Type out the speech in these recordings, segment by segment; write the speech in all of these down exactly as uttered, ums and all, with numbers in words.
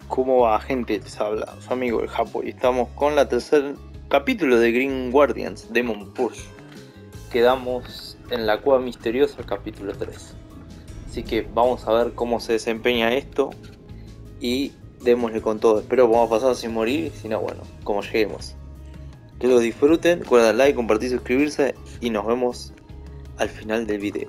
¿Cómo va, gente? Les habla su amigo el Japo y estamos con la tercer capítulo de Green Guardians Demon Push. Quedamos en la cueva misteriosa, capítulo tres. Así que vamos a ver cómo se desempeña esto y démosle con todo. Espero que vamos a pasar sin morir, si no, bueno, como lleguemos. Que lo disfruten, recuerden like, compartir, suscribirse y nos vemos al final del video.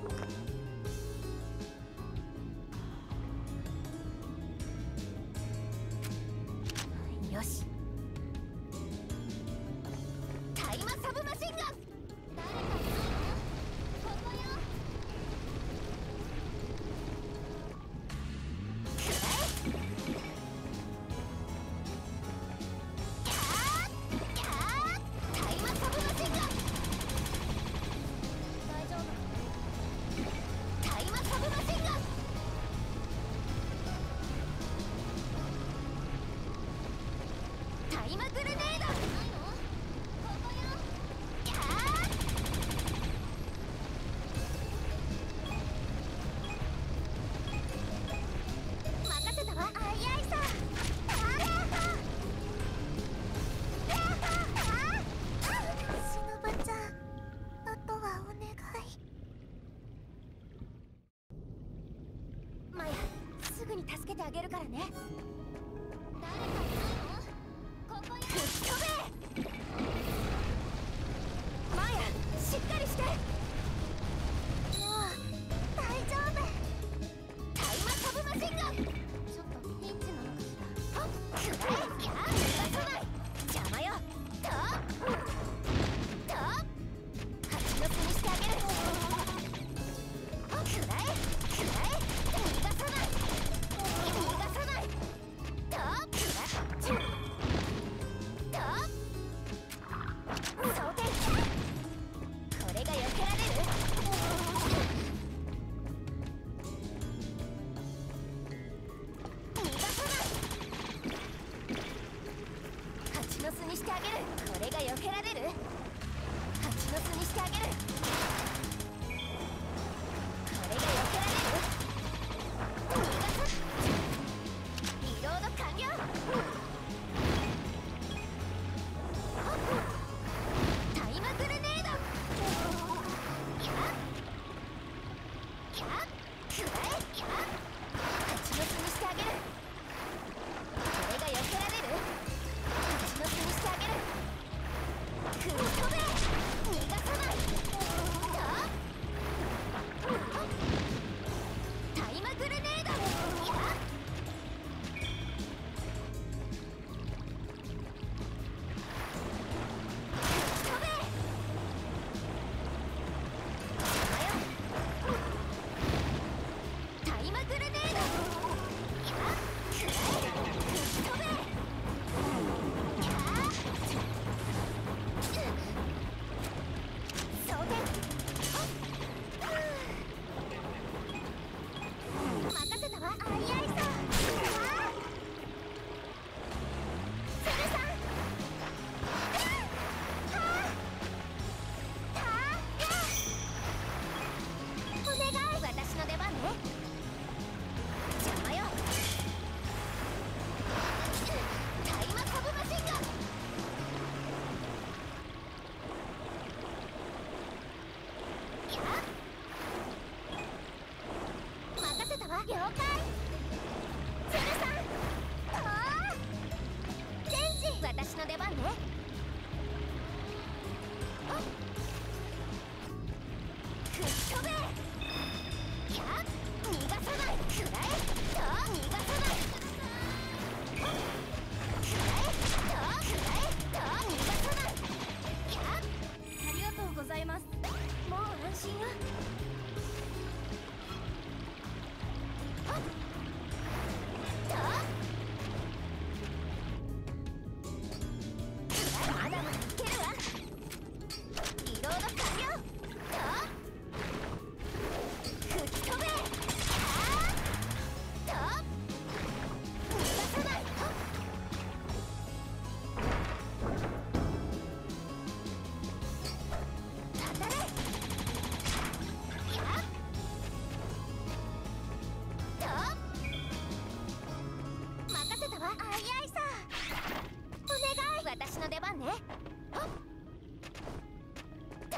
わ。あいあいさ。お願い。私の出番ね。はっ。と。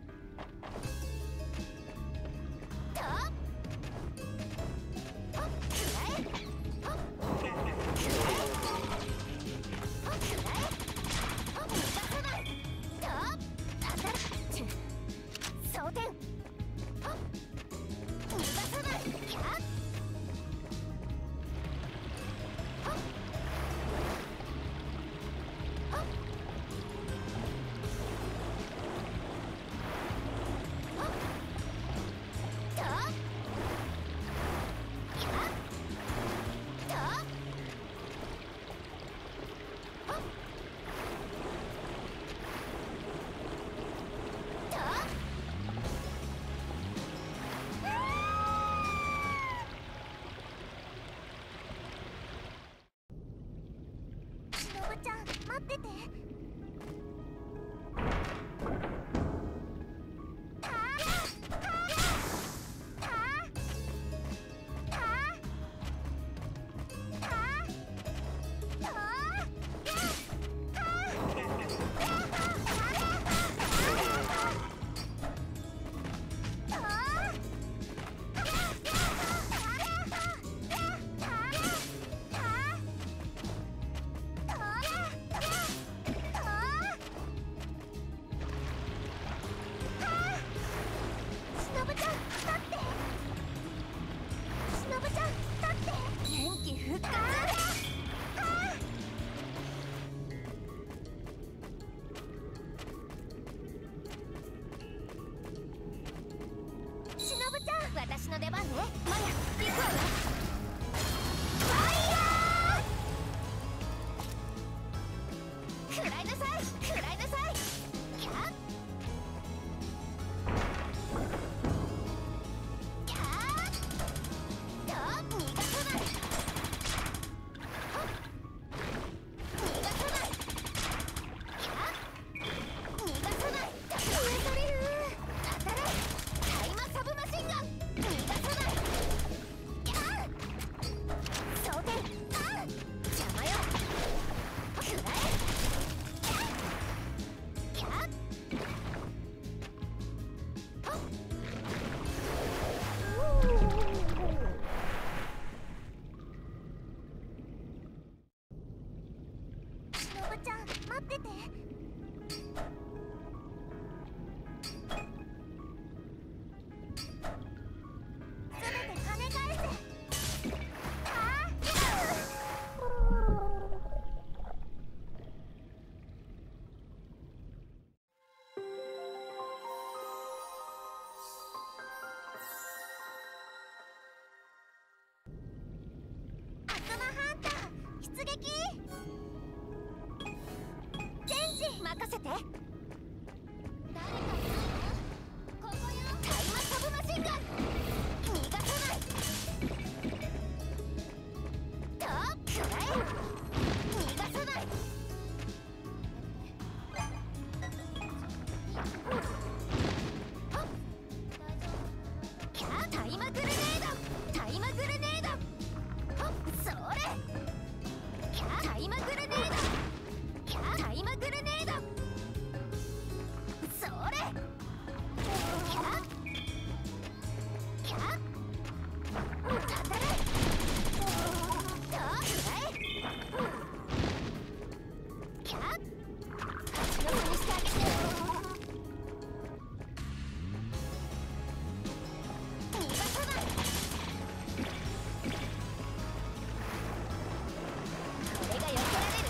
と。はっ。くらえ。はっ。くらえ。はっ。くらえ。はっ。逃がさない。と。当たる。装填。はっ。逃がさない。キャッ。ちゃん、待ってて。たーたーたーたーたー私の出番ね。マヤ、行くわよ。ファイヤー。食らいなさい、食らいなさい。キャッキャッと逃がさない。逃がさない。キャッ逃がさない。上される。当たれ。タイマーサブマシンガン。逃がさない。キャー装填。あー邪魔よ。くらえ。キャーはっ。しのぶちゃん、待ってて。すべて跳ね返せ。あー悪魔ハンター出撃。チェンジ任せて。誰かいないの？ここよ。タイマーサブマシンガン。逃がさない。とくらえ。逃がさない。はっ。キャータイマーグレネード。タイマーグレネード。はっ。それ。キャータイマーグレネード。キャータイマーグレネード。それ。キャーキャー当たれ。とくらえ。キャー勝ち残りしてあげて。逃がさない。これが避けられる。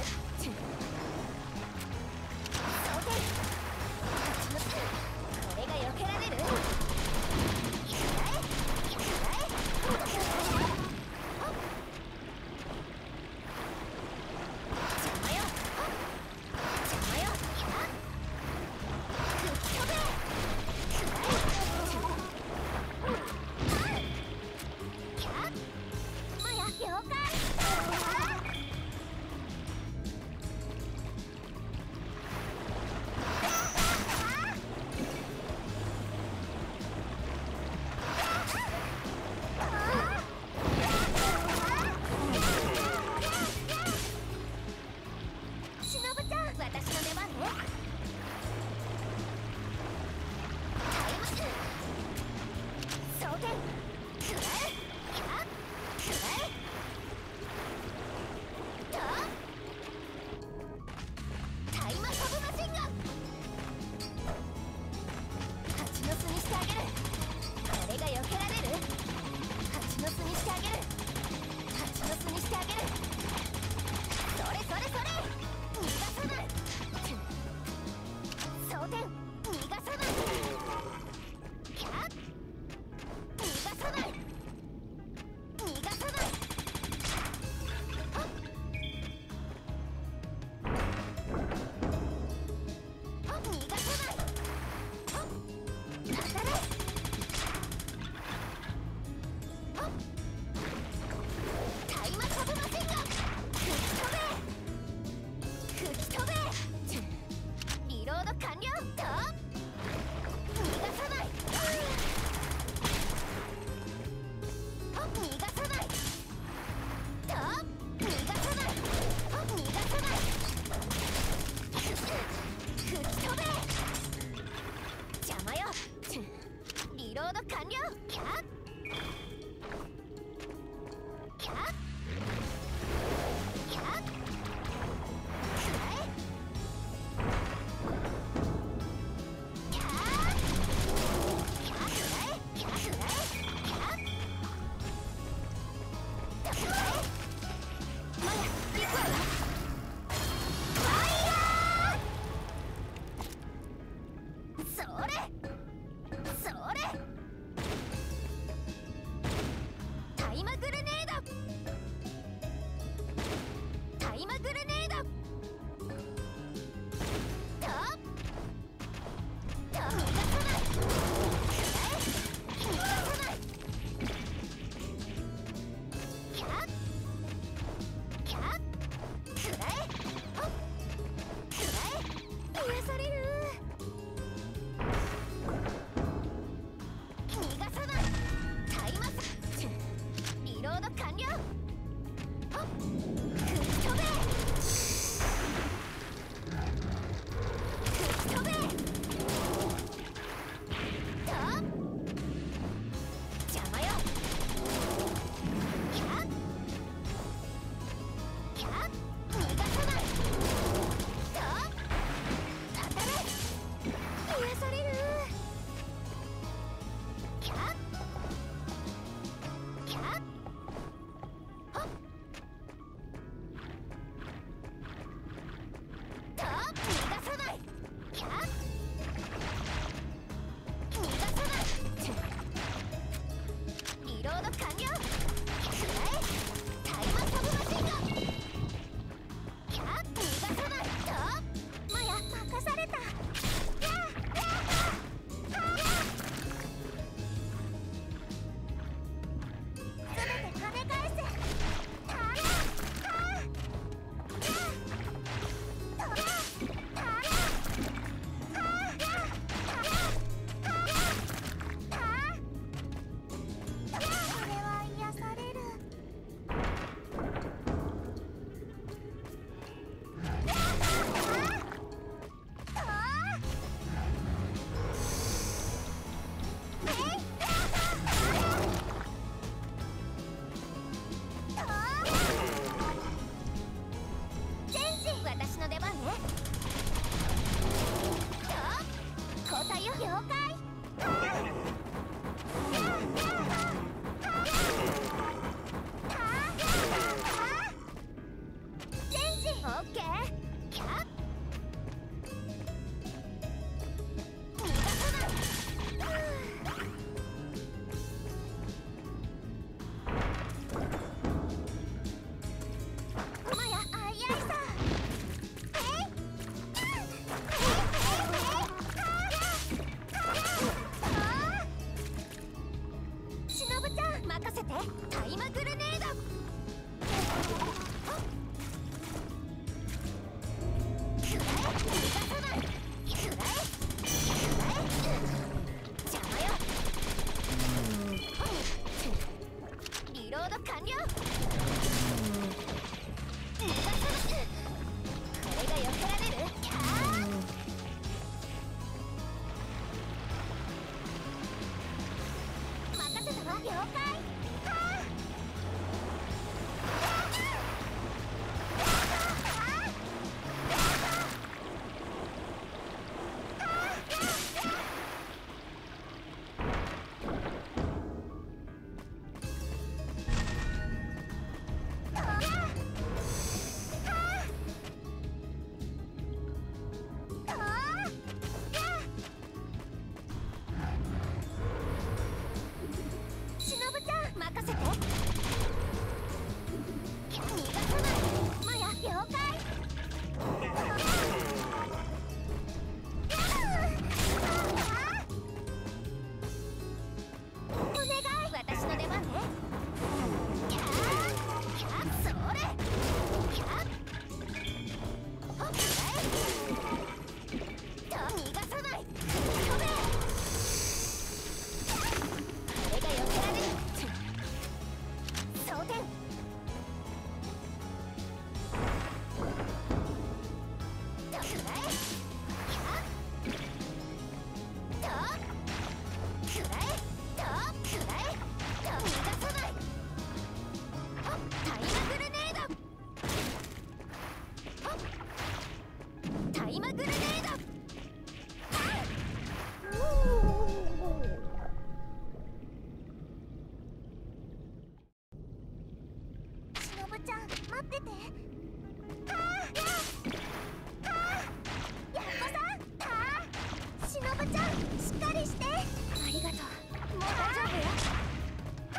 ってて。はあはあやっこさん。はあしのぶちゃんしっかりして。ありがとう。もう大丈夫よ。は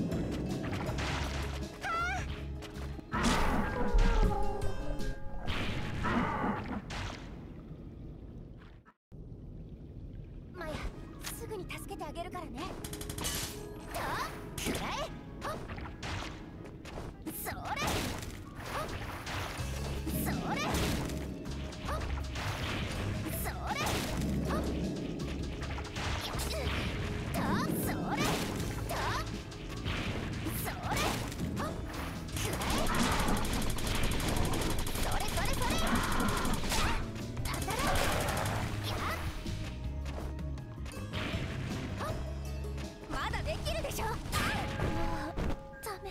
あはあマヤ、すぐに助けてあげるからね。とくらえ。ほっそれ。ほっそれ。ほっそれ。ほっよし。とそれ。とそれ。ほっくらえ。それそれそれ。当たらん。やっまだできるでしょ。もうダメ。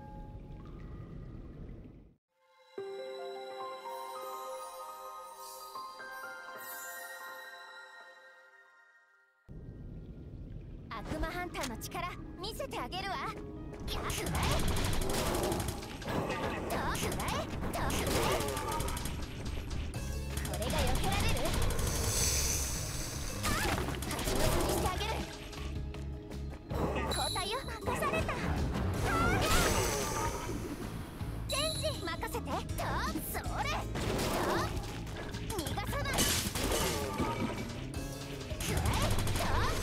悪魔ハンターの力見せてあげるわ。キャフライトフライトフライ。これが避けられる。蜂の巣にしてあげる。交代よ。任された。チェンジ任せて。とそれ。と逃がさない。くらえ。と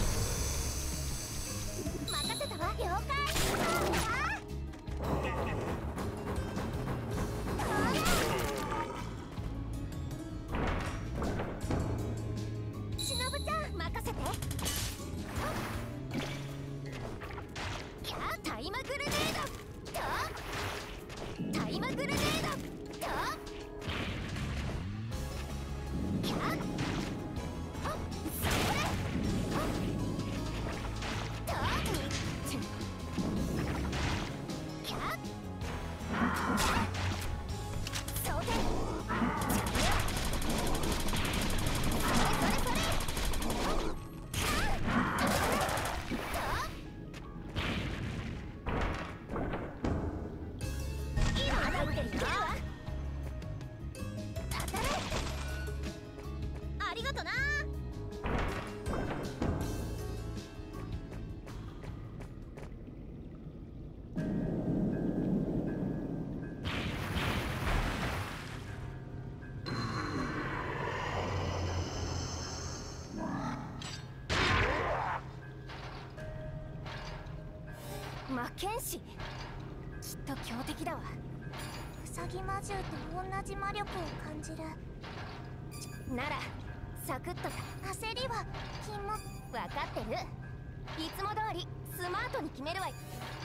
任せたわ。了解。しのぶちゃん任せて。キャータイマグレネード。とタイマグレネード。とキャーほっそれ。ほっとにキャー装填。それそれそれ。ありがとな。マッケンシー、きっと強敵だわ。ウサギ魔獣と同じ魔力を感じる。ならサクッとだ。焦りは禁物。分かってる。いつも通りスマートに決めるわよ。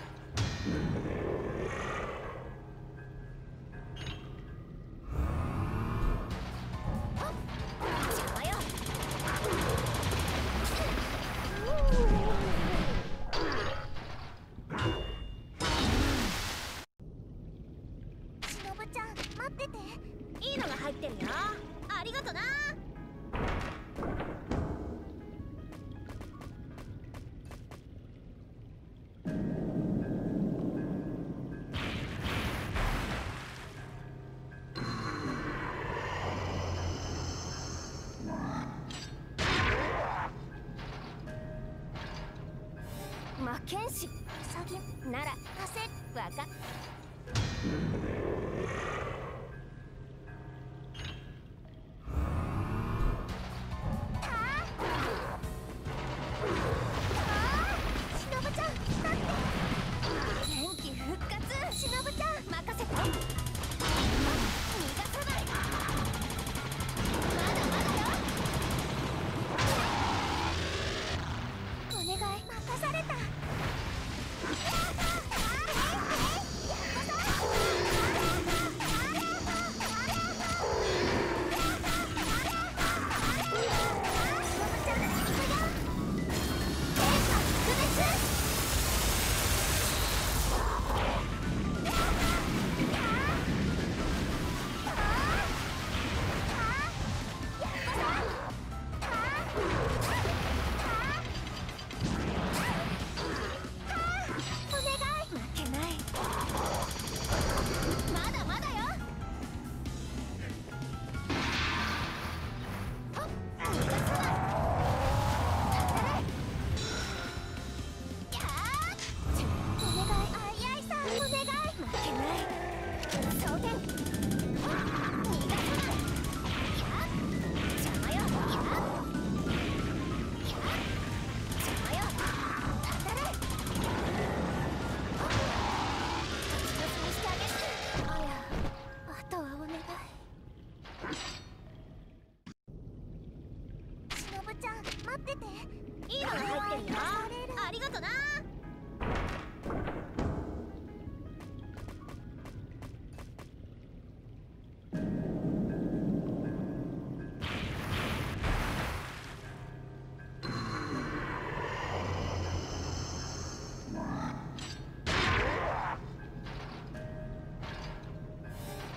邪魔よ。しのぶちゃん待ってて。いいのが入ってるよ。ありがとな。マッケンシー、ウサギなら焦っ。わかっ。しのぶちゃん待って。元気復活。しのぶちゃん任せて。逃がさない。まだまだよ。お願い任された。やっこさん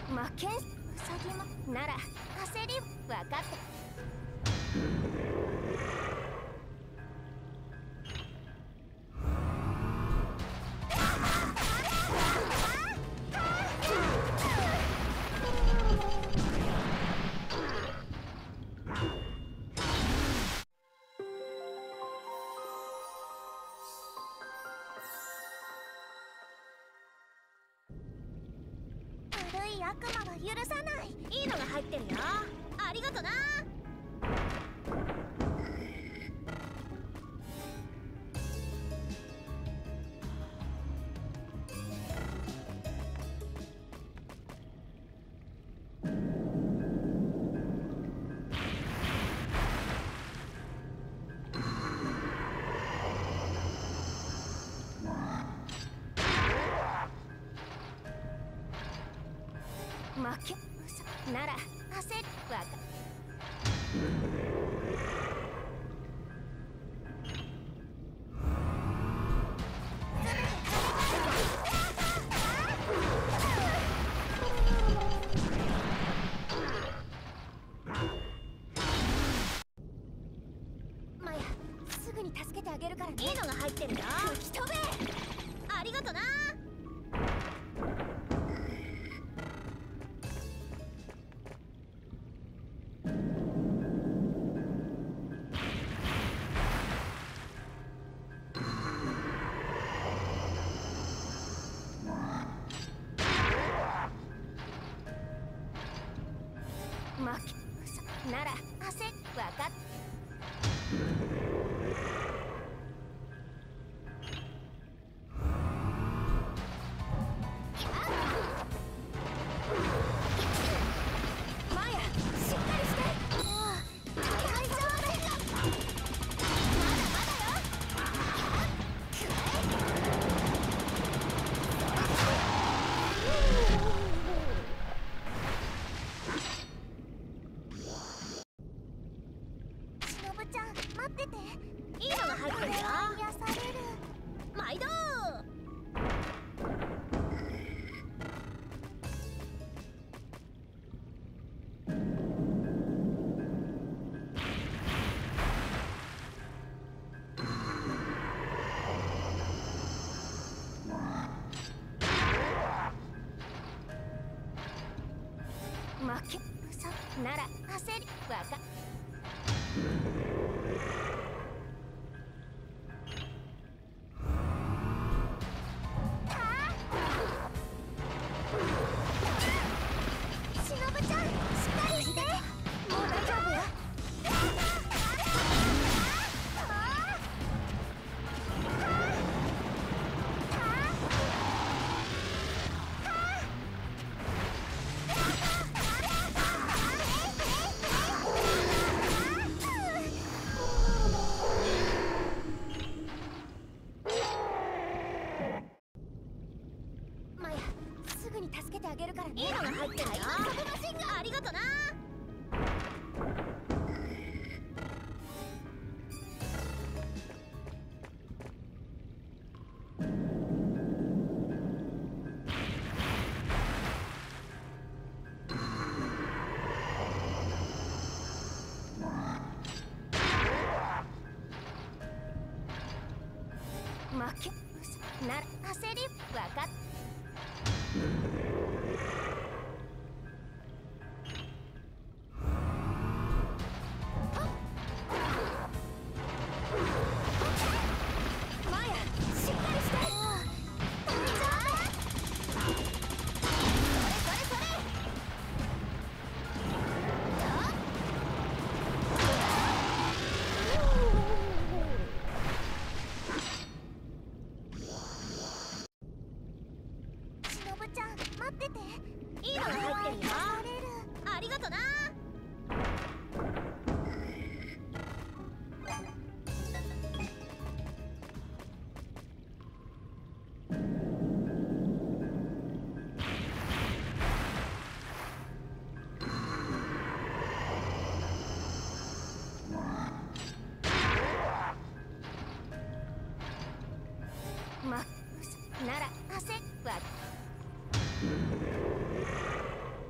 負けん。ウサギもなら焦り分かった。悪い悪魔は許さない。いいのが入ってるよ。ありがとな。負けなら焦るわか。マヤ、すぐに助けてあげるからね。いいのが入ってるよ。吹き飛べ。ありがとな。負けなら焦るわかっ。マヤ、しっかりして。もう大丈夫。まだまだよ。しのぶちゃん待ってて。いいのが入ってるよ。癒される。毎度。負け嘘なら焦りわか。しのぶちゃんしっかりして。もう大丈夫よ。マヤ、すぐに助けてあげるからね。いいのが入ってるよ。ありがとな。負け嘘なら焦りわかっ。マヤ、しっかりして。大丈夫。それそれそれ。しのぶちゃん待ってて。いいのが入ってるよ。ありがとな。ま、なら焦っわ。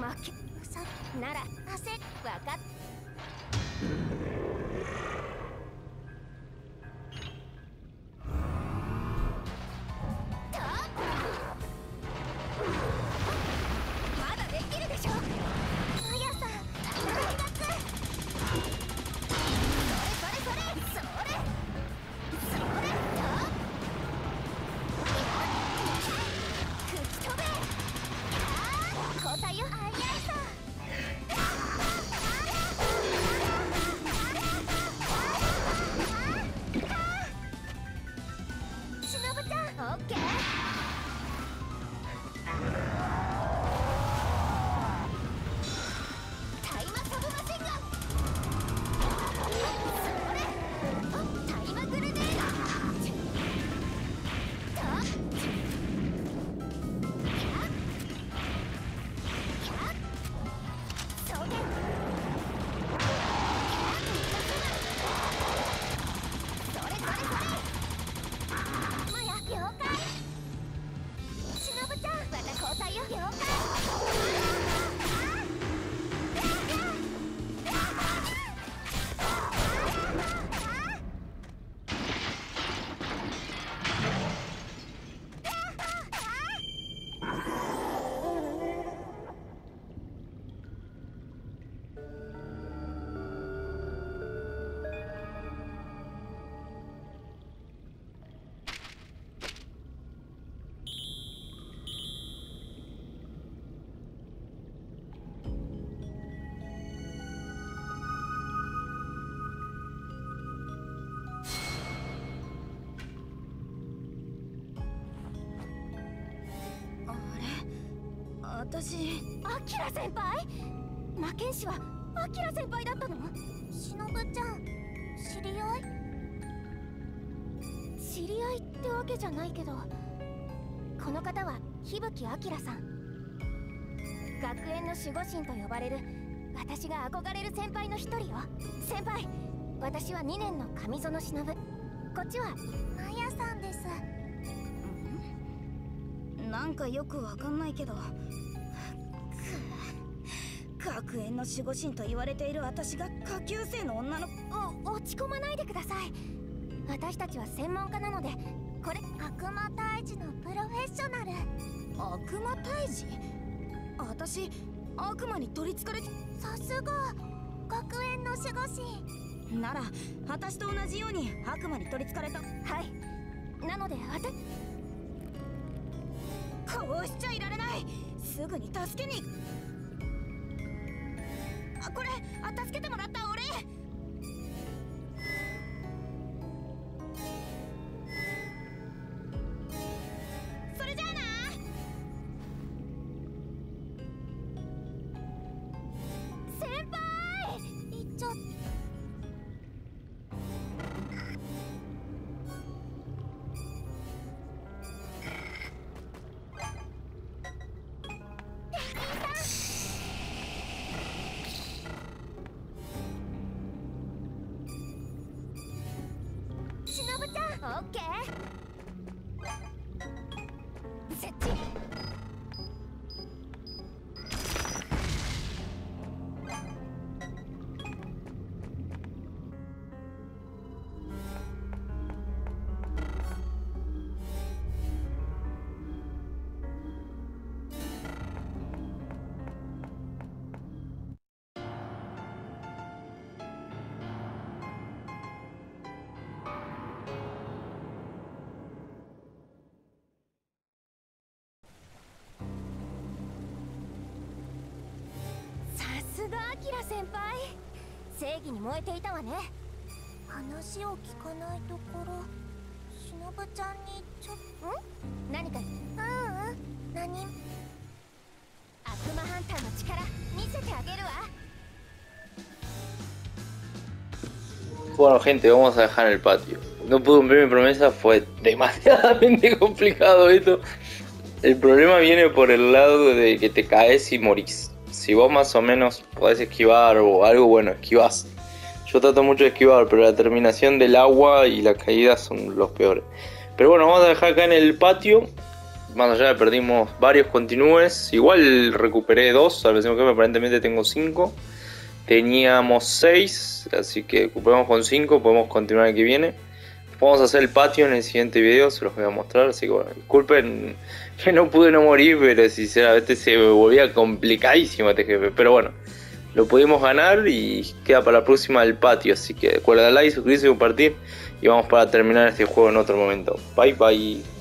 負けさなら焦っわかっまだできるでしょ。マヤさん大学それそれそれそれそれと吹き飛べ。交代よ。あやさんしのぶちゃんオッケー。タイマサブマシンガンそれタイマグレネードとそれそれそれそれマヤ了解。しのぶちゃんまた交代よ。了解。私、アキラ先輩？魔剣士はアキラ先輩だったの？しのぶちゃん、知り合い？知り合いってわけじゃないけど、この方は日吹あきらさん。学園の守護神と呼ばれる私が憧れる先輩の一人よ。先輩、私はにねんの上園忍。こっちはマヤさんです。 なんかよくわかんないけど、学園の守護神と言われている私が下級生の女の子。 お落ち込まないでください。私たちは専門家なので、これ悪魔退治のプロフェッショナル。 悪魔退治？私悪魔に取りつかれて。 さすが学園の守護神なら私と同じように悪魔に取りつかれた。 はい、なのであたこうしちゃいられない。すぐに助けに。あ、これあ助けてもらったお礼。それじゃあな。 先輩行っちゃっしのぶちゃんオッケー設置。さすがアキラ先輩、正義に燃えていたわね。話を聞かないところ、しのぶちゃんにちょっとん何か。ううん何。悪魔ハンターの力見せてあげるわ。 Bueno, gente, vamos a dejar en el patio. No pude cumplir mi promesa, fue demasiadamente complicado esto. El problema viene por el lado de que te caes y morís. Si vos más o menos podés esquivar o algo, bueno, esquivás. Yo trato mucho de esquivar, pero la terminación del agua y la caída son los peores. Pero bueno, vamos a dejar acá en el patio. más allá de perdimos varios continúes. Igual recuperé dos, al próximo jefe aparentemente tengo cinco. Teníamos seis, así que recuperamos con cinco, podemos continuar el que viene. Vamos a hacer el patio en el siguiente video, se los voy a mostrar, así que bueno, disculpen que no pude no morir, pero sinceramente se me volvía complicadísimo este jefe. Pero bueno, lo pudimos ganar y queda para la próxima el patio, así que recuerda like, suscribirse y compartir. Y vamos para terminar este juego en otro momento. Bye bye.